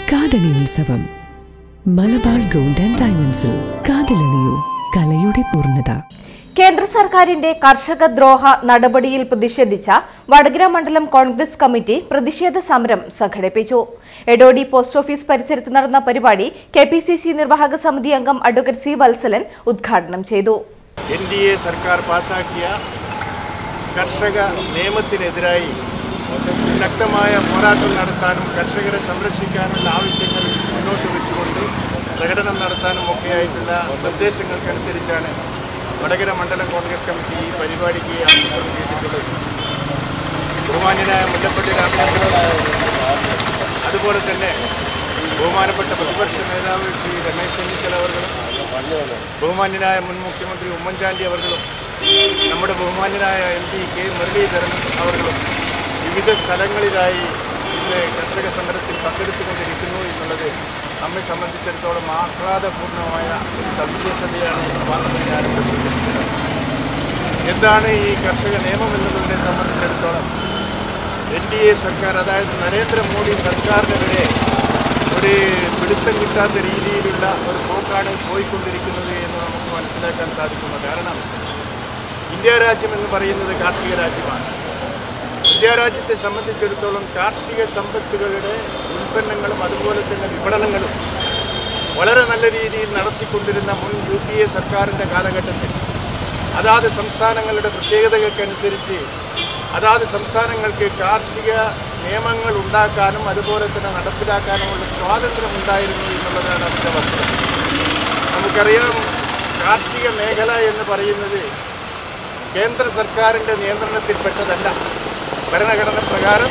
കാതണി ഉത്സവം Malabar gold and ഡയമണ്ട്സിൽ കാതിലണിയൂ കലയുടെ പൂർണ്ണത. കേന്ദ്ര സർക്കാരിന്റെ കർഷക ദ്രോഹ നടപടിയിൽ പ്രതിഷേധിച്ച വടകര മണ്ഡലം കോൺഗ്രസ് കമ്മിറ്റി പ്രതിഷേധ സമരം സംഘടിപ്പിച്ചു. എടോടി പോസ്റ്റ് ഓഫീസ് പരിസരത്ത് നടന്ന പരിപാടി കെപിസിസി നിർവാഹക സമിതി അംഗം അഡ്വക്കേറ്റ് സി വത്സലൻ ഉദ്ഘാടനം ചെയ്തു. എൻഡിഎ സർക്കാർ പാസാക്കിയ കർഷക നിയമത്തിനെതിരായി ശക്തമായ പോരാട്ടം നടത്താനും കർഷകരെ സംരക്ഷിക്കാനുള്ള ആവശ്യങ്ങൾ മുന്നോട്ട് വെച്ചുകൊണ്ട് പ്രകടനം നടത്താനും ഒക്കെയായിട്ടുള്ള നിർദ്ദേശങ്ങൾക്കനുസരിച്ചാണ് വടകര മണ്ഡലം കോൺഗ്രസ് കമ്മിറ്റി ഈ പരിപാടിക്ക് ആസൂത്രണം ചെയ്തിട്ടുള്ളത്. ബഹുമാന്യനായ മുല്ലപ്പള്ളി രാമചന്ദ്രൻ, അതുപോലെ തന്നെ ബഹുമാനപ്പെട്ട പ്രതിപക്ഷ നേതാവ് ശ്രീ രമേശ് ചെന്നിത്തല അവർകളും ബഹുമാന്യനായ മുൻ മുഖ്യമന്ത്രി ഉമ്മൻചാണ്ടി അവർകളും നമ്മുടെ ബഹുമാന്യനായ MP കെ മുരളീധരൻ അവർകളും വിവിധ സ്ഥലങ്ങളിലായി ഇന്ന് കർഷക സമരത്തിൽ പങ്കെടുത്തുകൊണ്ടിരിക്കുന്നു എന്നുള്ളത് നമ്മെ സംബന്ധിച്ചിടത്തോളം ആഹ്ലാദപൂർണമായ ഒരു സവിശേഷതയാണ് മാത്രമേ ഞാനിവിടെ സൂചിപ്പിക്കുന്നത്. എന്താണ് ഈ കർഷക നിയമം എന്നുള്ളതിനെ സംബന്ധിച്ചിടത്തോളം NDA സർക്കാർ, അതായത് നരേന്ദ്രമോദി സർക്കാരിനെതിരെ ഒരു പിടുത്തം കിട്ടാത്ത രീതിയിലുള്ള ഒരു പോക്കാണ് പോയിക്കൊണ്ടിരിക്കുന്നത് എന്ന് നമുക്ക് മനസ്സിലാക്കാൻ സാധിക്കുന്നു. കാരണം ഇന്ത്യ രാജ്യം എന്ന് പറയുന്നത് കാർഷിക രാജ്യമാണ്. ഇന്ത്യ രാജ്യത്തെ സംബന്ധിച്ചിടത്തോളം കാർഷിക സമ്പത്തുകളുടെ ഉൽപ്പന്നങ്ങളും അതുപോലെ തന്നെ വിപണനങ്ങളും വളരെ നല്ല രീതിയിൽ നടത്തിക്കൊണ്ടിരുന്ന മുൻ UPA സർക്കാരിൻ്റെ കാലഘട്ടത്തിൽ അതാത് സംസ്ഥാനങ്ങളുടെ പ്രത്യേകതകൾക്കനുസരിച്ച് അതാത് സംസ്ഥാനങ്ങൾക്ക് കാർഷിക നിയമങ്ങൾ ഉണ്ടാക്കാനും അതുപോലെ തന്നെ നടപ്പിലാക്കാനുമുള്ള സ്വാതന്ത്ര്യം ഉണ്ടായിരുന്നു എന്നുള്ളതാണ് അതിൻ്റെ വസ്തുത. നമുക്കറിയാം, കാർഷിക മേഖല എന്ന് പറയുന്നത് കേന്ദ്ര സർക്കാരിൻ്റെ നിയന്ത്രണത്തിൽപ്പെട്ടതല്ല. ഭരണഘടന പ്രകാരം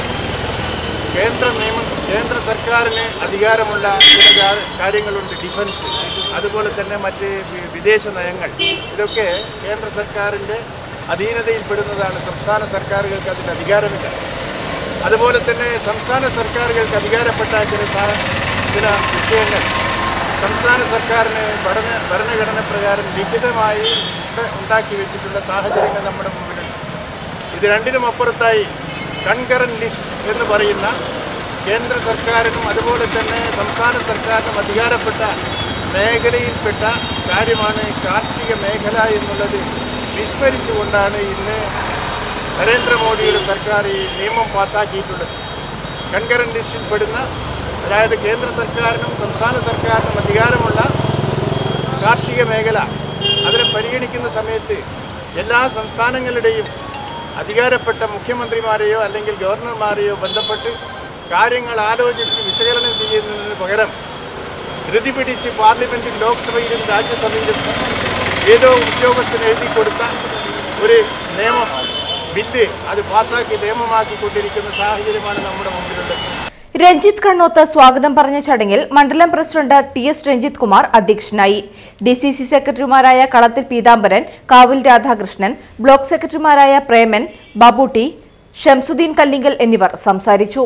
കേന്ദ്ര സർക്കാരിന് അധികാരമുള്ള ചില കാര്യങ്ങളുണ്ട്. ഡിഫൻസ്, അതുപോലെ തന്നെ മറ്റ് വിദേശ നയങ്ങൾ, ഇതൊക്കെ കേന്ദ്ര സർക്കാരിൻ്റെ അധീനതയിൽപ്പെടുന്നതാണ്. സംസ്ഥാന സർക്കാരുകൾക്ക് അതിന് അധികാരമില്ല. അതുപോലെ തന്നെ സംസ്ഥാന സർക്കാരുകൾക്ക് അധികാരപ്പെട്ട ചില വിഷയങ്ങൾ സംസ്ഥാന സർക്കാരിന് ഭരണഘടന പ്രകാരം ലിഖിതമായി ഉണ്ടാക്കി വെച്ചിട്ടുള്ള സാഹചര്യങ്ങൾ നമ്മുടെ മുമ്പിലുണ്ട്. ഇത് രണ്ടിനും അപ്പുറത്തായി കൺകറന്റ് ലിസ്റ്റ് എന്ന് പറയുന്ന കേന്ദ്ര സർക്കാരിനും അതുപോലെ തന്നെ സംസ്ഥാന സർക്കാരിനും അധികാരപ്പെട്ട മേഖലയിൽപ്പെട്ട കാര്യമാണ് കാർഷിക മേഖല എന്നുള്ളത് വിസ്മരിച്ചുകൊണ്ടാണ് ഇന്ന് നരേന്ദ്രമോദിയുടെ സർക്കാർ ഈ നിയമം പാസ്സാക്കിയിട്ടുള്ളത്. കൺകറന്റ് ലിസ്റ്റിൽപ്പെടുന്ന, അതായത് കേന്ദ്ര സർക്കാരിനും സംസ്ഥാന സർക്കാരിനും അധികാരമുള്ള കാർഷിക മേഖല, അതിനെ പരിഗണിക്കുന്ന സമയത്ത് എല്ലാ സംസ്ഥാനങ്ങളുടെയും അധികാരപ്പെട്ട മുഖ്യമന്ത്രിമാരെയോ അല്ലെങ്കിൽ ഗവർണർമാരെയോ ബന്ധപ്പെട്ട് കാര്യങ്ങൾ ആലോചിച്ച് വിശകലനം ചെയ്യുന്നതിന് പകരം ധൃതി പിടിച്ച് പാർലമെൻറ്റിൽ, ലോക്സഭയിലും രാജ്യസഭയിലും ഏതോ ഉദ്യോഗസ്ഥന് എഴുതി കൊടുത്ത ഒരു നിയമം ബില്ല് അത് പാസ്സാക്കി നിയമമാക്കിക്കൊണ്ടിരിക്കുന്ന സാഹചര്യമാണ് നമ്മുടെ മുമ്പിലുള്ളത്. രഞ്ജിത്ത് കണ്ണോത്ത് സ്വാഗതം പറഞ്ഞ ചടങ്ങിൽ മണ്ഡലം പ്രസിഡന്റ് TS രഞ്ജിത്ത് കുമാർ അധ്യക്ഷനായി. DCC സെക്രട്ടറിമാരായ കളത്തിൽ പീതാംബരൻ, കാവിൽ രാധാകൃഷ്ണൻ, ബ്ലോക്ക് സെക്രട്ടറിമാരായ പ്രേമൻ, ബാബുട്ടി, ഷംസുദ്ദീൻ കല്ലിങ്കൽ എന്നിവർ സംസാരിച്ചു.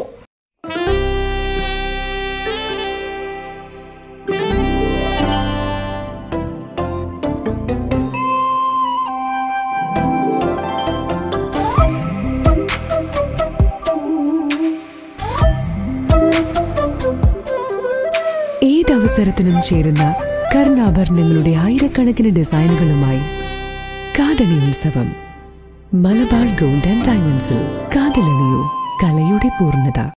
ഏതവസരത്തിനും ചേരുന്ന കർണാഭരണങ്ങളുടെ ആയിരക്കണക്കിന് ഡിസൈനുകളുമായി കാതണി ഉത്സവം മലബാർ ഗോൾഡ് ആൻഡ് ഡയമണ്ട്സിൽ കാതിലണിയൂ കലയുടെ പൂർണ്ണത.